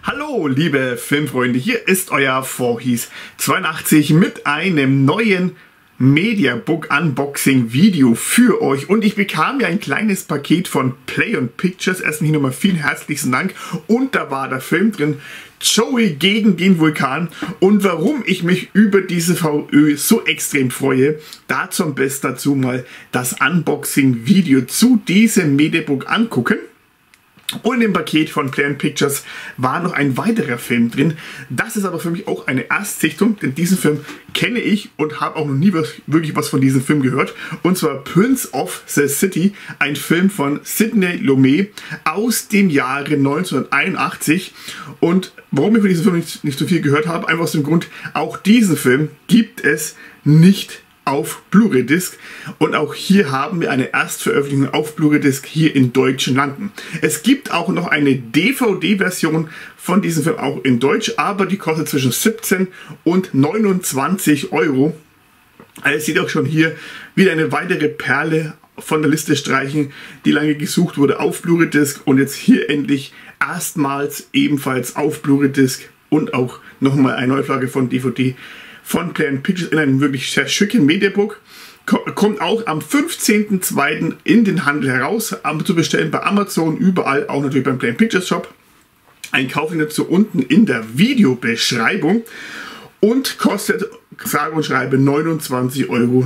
Hallo liebe Filmfreunde, hier ist euer Voorhees82 mit einem neuen Mediabook Unboxing Video für euch und ich bekam ja ein kleines Paket von Play on Pictures. Erstmal hier nochmal vielen herzlichen Dank und da war der Film drin, Joey gegen den Vulkan, und warum ich mich über diese VÖ so extrem freue, dazu am besten dazu mal das Unboxing Video zu diesem Mediabook angucken. Und im Paket von Play on Pictures war noch ein weiterer Film drin. Das ist aber für mich auch eine Erstsichtung, denn diesen Film kenne ich und habe auch noch nie wirklich was von diesem Film gehört. Und zwar Prince of the City, ein Film von Sidney Lumet aus dem Jahre 1981. Und warum ich von diesem Film nicht so viel gehört habe, einfach aus dem Grund, auch diesen Film gibt es nicht auf Blu-ray-Disc, und auch hier haben wir eine Erstveröffentlichung auf Blu-ray-Disc hier in deutschen Landen. Es gibt auch noch eine DVD-Version von diesem Film auch in Deutsch, aber die kostet zwischen 17 und 29 Euro. Also seht ihr auch schon hier wieder eine weitere Perle von der Liste streichen, die lange gesucht wurde auf Blu-ray-Disc, und jetzt hier endlich erstmals ebenfalls auf Blu-ray-Disc und auch nochmal eine Neuauflage von DVD von Play on Pictures in einem wirklich sehr schicken Mediabook. Kommt auch am 15.02. in den Handel heraus, zu bestellen bei Amazon, überall, auch natürlich beim Play on Pictures Shop. Ein Kauf dazu unten in der Videobeschreibung und kostet, sage und schreibe, 29,99 Euro.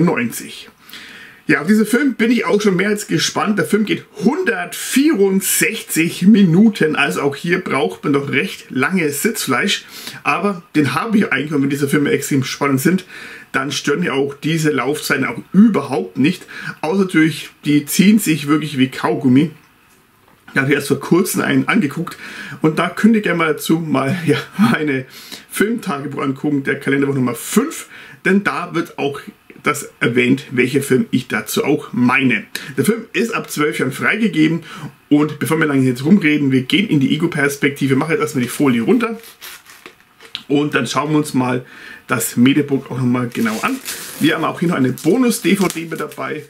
Ja, auf diesen Film bin ich auch schon mehr als gespannt. Der Film geht 164 Minuten, also auch hier braucht man noch recht lange Sitzfleisch. Aber den habe ich eigentlich, und wenn diese Filme extrem spannend sind, dann stören ja auch diese Laufzeiten auch überhaupt nicht. Außer natürlich, die ziehen sich wirklich wie Kaugummi. Da habe ich erst vor kurzem einen angeguckt und da könnt ihr gerne mal dazu meine Filmtagebuch angucken, der Kalenderwoche Nummer 5, denn da wird auch das erwähnt, welcher Film ich dazu auch meine. Der Film ist ab 12 Jahren freigegeben, und bevor wir lange jetzt rumreden, wir gehen in die Ego-Perspektive, mache jetzt erstmal die Folie runter und dann schauen wir uns mal das Mediabook auch nochmal genau an. Wir haben auch hier noch eine Bonus-DVD mit dabei,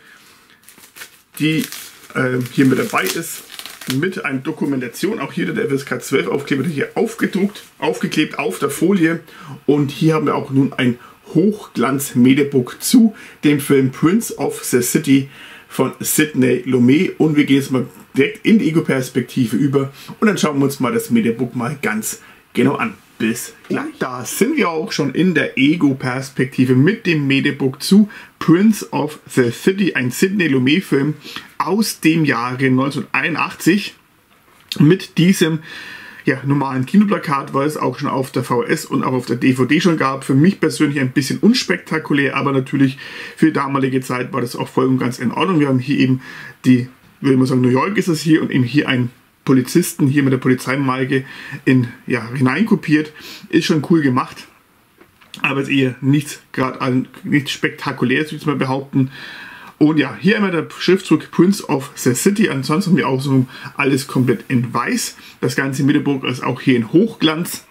die hier mit dabei ist, mit einer Dokumentation. Auch hier der FSK 12 Aufkleber hier aufgeklebt auf der Folie, und hier haben wir auch nun ein Hochglanz-Mediabook zu dem Film Prince of the City von Sidney Lumet, und wir gehen jetzt mal direkt in die Ego-Perspektive über und dann schauen wir uns mal das Mediabook mal ganz genau an. Bis gleich. Und da sind wir auch schon in der Ego-Perspektive mit dem Mediabook zu Prince of the City, ein Sidney Lumet-Film aus dem Jahre 1981 mit diesem normalen Kinoplakat, weil es auch schon auf der VHS und auch auf der DVD schon gab. Für mich persönlich ein bisschen unspektakulär, aber natürlich für die damalige Zeit war das auch voll und ganz in Ordnung. Wir haben hier eben würde man sagen, New York ist es hier, und eben hier einen Polizisten hier mit der Polizeimaske hineinkopiert. Ist schon cool gemacht, aber ist eher nichts spektakuläres, würde ich mal behaupten. Und ja, hier einmal der Schriftzug Prince of the City. Ansonsten haben wir auch so alles komplett in weiß. Das ganze Mediabook ist auch hier in Hochglanz.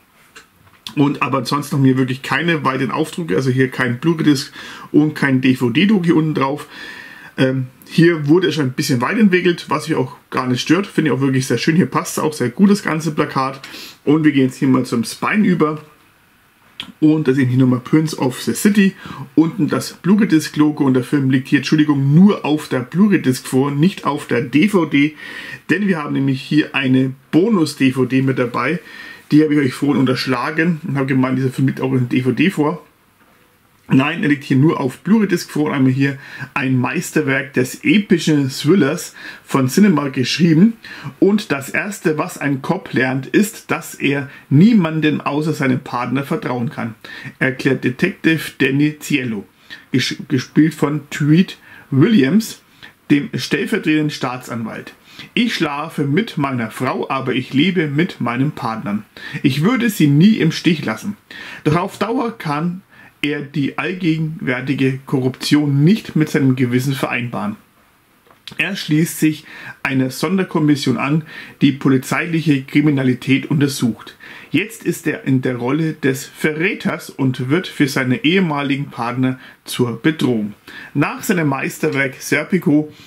Aber ansonsten haben wir wirklich keine weiteren Aufdrucke. Also hier kein Blu-ray-Disc und kein DVD-Druck hier unten drauf. Hier wurde es schon ein bisschen weit entwickelt, was mich auch gar nicht stört. Finde ich auch wirklich sehr schön. Hier passt auch sehr gut das ganze Plakat. Und wir gehen jetzt hier mal zum Spine über. Und da sehen wir hier nochmal Prince of the City, unten das Blu-ray-Disc-Logo, und der Film liegt hier, Entschuldigung, nur auf der Blu-ray-Disc vor, nicht auf der DVD, denn wir haben nämlich hier eine Bonus-DVD mit dabei, die habe ich euch vorhin unterschlagen und habe gemeint, dieser Film liegt auch in DVD vor. Nein, er liegt hier nur auf Blu-ray-Disc vor, und einmal hier ein Meisterwerk des epischen Thrillers von Cinema geschrieben. Und das erste, was ein Cop lernt, ist, dass er niemandem außer seinem Partner vertrauen kann, erklärt Detective Danny Cielo, gespielt von Treat Williams, dem stellvertretenden Staatsanwalt. Ich schlafe mit meiner Frau, aber ich lebe mit meinem Partner. Ich würde sie nie im Stich lassen. Doch auf Dauer kann er die allgegenwärtige Korruption nicht mit seinem Gewissen vereinbaren. Er schließt sich einer Sonderkommission an, die polizeiliche Kriminalität untersucht. Jetzt ist er in der Rolle des Verräters und wird für seine ehemaligen Partner zur Bedrohung. Nach seinem Meisterwerk Serpico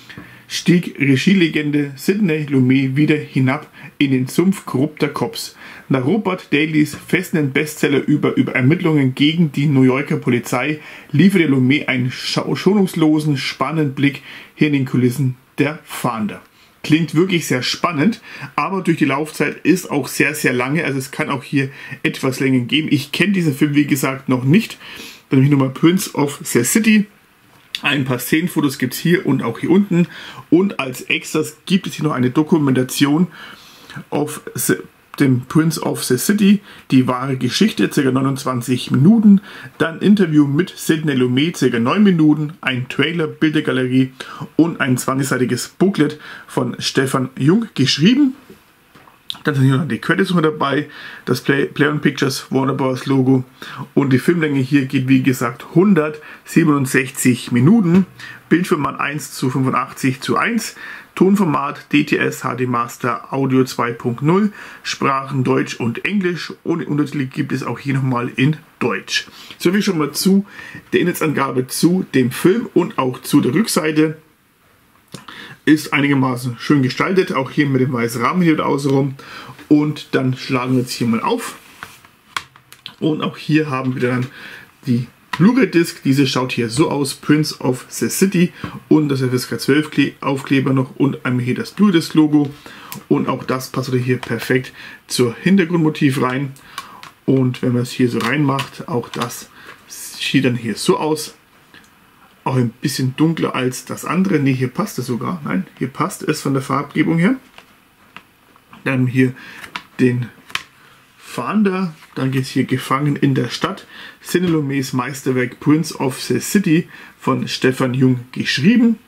stieg Regielegende Sidney Lumet wieder hinab in den Sumpf korrupter Cops. Nach Robert Dalys festenden Bestseller über Ermittlungen gegen die New Yorker Polizei lieferte Lumet einen schonungslosen, spannenden Blick hinter den Kulissen der Fahnder. Klingt wirklich sehr spannend, aber durch die Laufzeit ist auch sehr, sehr lange. Also es kann auch hier etwas länger geben. Ich kenne diesen Film, wie gesagt, noch nicht. Dann habe ich nochmal Prince of the City. Ein paar Szenenfotos gibt es hier und auch hier unten. Und als Extras gibt es hier noch eine Dokumentation auf dem Prince of the City, die wahre Geschichte, ca. 29 Minuten, dann Interview mit Sidney Lumet, ca. 9 Minuten, ein Trailer, Bildergalerie und ein 20-seitiges Booklet von Stefan Jung geschrieben. Dann sind hier noch die Credits mit dabei, das Playon Pictures Warner Bros. Logo und die Filmlänge hier geht wie gesagt 167 Minuten, Bildformat 1:85:1, Tonformat DTS HD Master Audio 2.0, Sprachen Deutsch und Englisch und Untertitel gibt es auch hier nochmal in Deutsch. So viel schon mal zu der Inhaltsangabe zu dem Film und auch zu der Rückseite. Ist einigermaßen schön gestaltet, auch hier mit dem weißen Rahmen hier außenrum. Und dann schlagen wir jetzt hier mal auf. Und auch hier haben wir dann die Blu-ray-Disc. Diese schaut hier so aus, Prince of the City und das FSK 12 Aufkleber noch und einmal hier das Blu-ray-Disc-Logo. Und auch das passt hier perfekt zur Hintergrundmotiv rein. Und wenn man es hier so reinmacht, auch das sieht dann hier so aus. Auch ein bisschen dunkler als das andere. Ne, hier passt es sogar. Nein, hier passt es von der Farbgebung her. Dann hier den Fahnder. Dann geht es hier Gefangen in der Stadt. Sidney Lumets Meisterwerk Prince of the City von Stefan Jung geschrieben.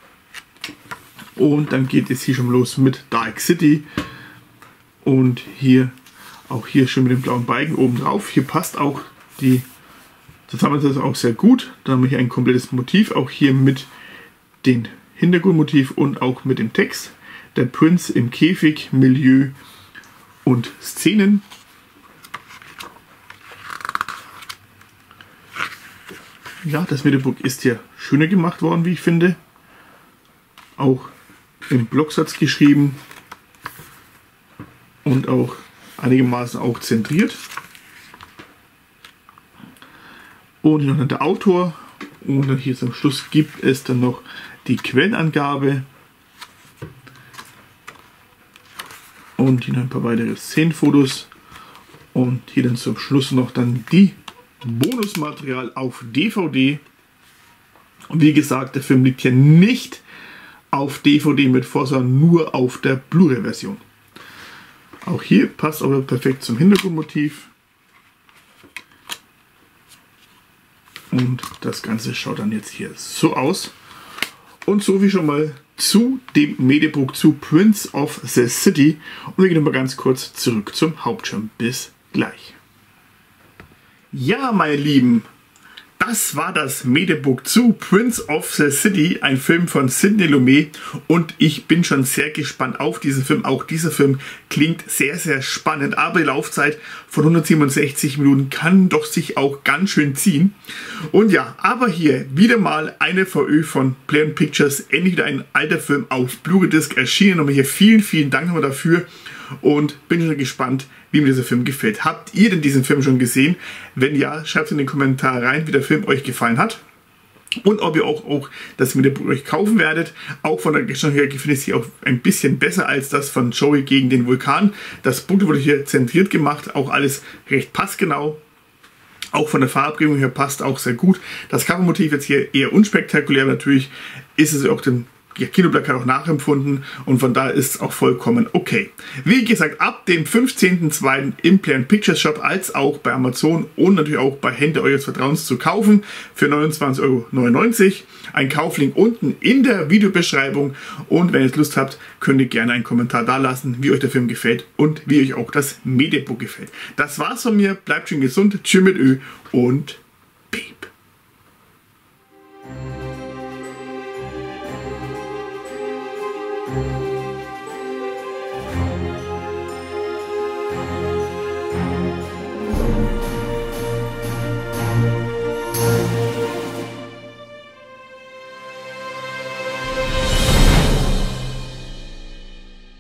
Und dann geht es hier schon los mit Dark City. Und hier auch hier schön mit dem blauen Balken oben drauf. Hier passt auch die Zusammensetzung auch sehr gut. Dann haben wir hier ein komplettes Motiv, auch hier mit dem Hintergrundmotiv und auch mit dem Text. Der Prinz im Käfig, Milieu und Szenen. Ja, das Mediabook ist hier schöner gemacht worden, wie ich finde. Auch im Blocksatz geschrieben und auch einigermaßen auch zentriert. Und noch der Autor. Und hier zum Schluss gibt es dann noch die Quellenangabe. Und hier noch ein paar weitere Szenenfotos. Und hier dann zum Schluss noch dann die Bonusmaterial auf DVD. Und wie gesagt, der Film liegt hier nicht auf DVD mit vor, sondern nur auf der Blu-ray-Version. Auch hier passt aber perfekt zum Hintergrundmotiv. Und das Ganze schaut dann jetzt hier so aus. Und so wie schon mal zu dem Mediabook zu Prince of the City. Und wir gehen nochmal ganz kurz zurück zum Hauptschirm. Bis gleich. Ja, meine Lieben, das war das Mediabook zu Prince of the City, ein Film von Sidney Lumet. Und ich bin schon sehr gespannt auf diesen Film. Auch dieser Film klingt sehr, sehr spannend. Aber die Laufzeit von 167 Minuten kann doch sich auch ganz schön ziehen. Und ja, aber hier wieder mal eine VÖ von Playon Pictures. Endlich wieder ein alter Film auf Blu-ray-Disc erschienen. Nochmal hier vielen, vielen Dank nochmal dafür. Und bin schon gespannt, wie mir dieser Film gefällt. Habt ihr denn diesen Film schon gesehen? Wenn ja, schreibt es in den Kommentar rein, wie der Film euch gefallen hat. Und ob ihr auch das Mediabook euch kaufen werdet. Auch von der Geschichte her finde ich es hier auch ein bisschen besser als das von Joey gegen den Vulkan. Das Buch wurde hier zentriert gemacht, auch alles recht passgenau. Auch von der Farbgebung her passt auch sehr gut. Das Covermotiv jetzt hier eher unspektakulär, natürlich ist es auch dem Kinoplakat auch nachempfunden und von daher ist es auch vollkommen okay. Wie gesagt, ab dem 15.02. im Playon Pictures Shop als auch bei Amazon und natürlich auch bei Händler eures Vertrauens zu kaufen für 29,99 €. Ein Kauflink unten in der Videobeschreibung und wenn ihr Lust habt, könnt ihr gerne einen Kommentar da lassen, wie euch der Film gefällt und wie euch auch das Mediabook gefällt. Das war's von mir, bleibt schön gesund, tschüss mit Ö und Piep.